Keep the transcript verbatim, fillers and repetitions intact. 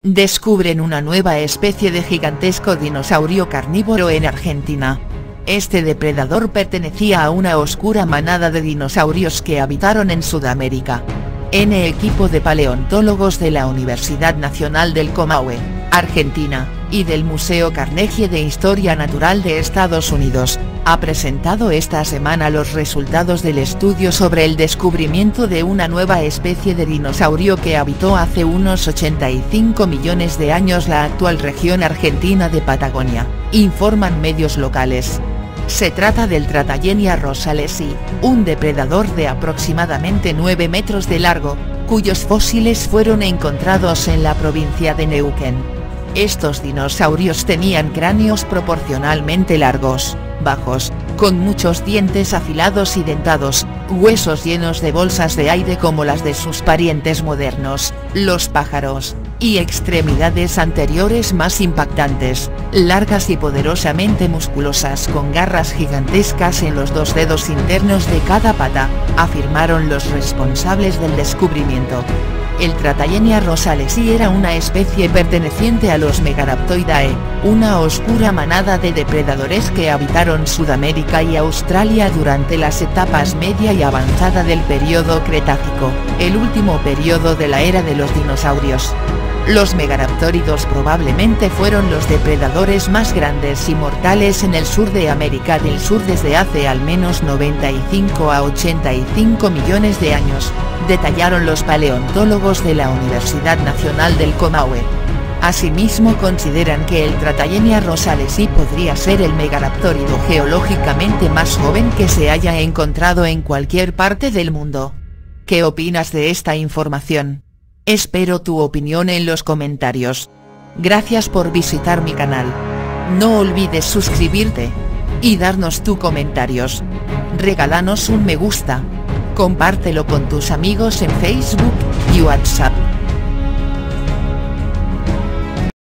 Descubren una nueva especie de gigantesco dinosaurio carnívoro en Argentina. Este depredador pertenecía a una oscura manada de dinosaurios que habitaron en Sudamérica. Un equipo de paleontólogos de la Universidad Nacional del Comahue, Argentina, y del Museo Carnegie de Historia Natural de Estados Unidos, ha presentado esta semana los resultados del estudio sobre el descubrimiento de una nueva especie de dinosaurio que habitó hace unos ochenta y cinco millones de años la actual región argentina de Patagonia, informan medios locales. Se trata del Tratayenia rosalesi, un depredador de aproximadamente nueve metros de largo, cuyos fósiles fueron encontrados en la provincia de Neuquén. Estos dinosaurios tenían cráneos proporcionalmente largos, bajos, con muchos dientes afilados y dentados, huesos llenos de bolsas de aire como las de sus parientes modernos, los pájaros, y extremidades anteriores más impactantes, largas y poderosamente musculosas con garras gigantescas en los dos dedos internos de cada pata, afirmaron los responsables del descubrimiento. El Tratayenia rosalesi era una especie perteneciente a los Megaraptoridae, una oscura manada de depredadores que habitaron Sudamérica y Australia durante las etapas media y avanzada del período Cretácico, el último período de la era de los dinosaurios. Los megaraptóridos probablemente fueron los depredadores más grandes y mortales en el sur de América del Sur desde hace al menos noventa y cinco a ochenta y cinco millones de años, detallaron los paleontólogos de la Universidad Nacional del Comahue. Asimismo consideran que el Tratayenia rosalesi podría ser el megaraptórido geológicamente más joven que se haya encontrado en cualquier parte del mundo. ¿Qué opinas de esta información? Espero tu opinión en los comentarios. Gracias por visitar mi canal. No olvides suscribirte y darnos tus comentarios. Regálanos un me gusta. Compártelo con tus amigos en Facebook y WhatsApp.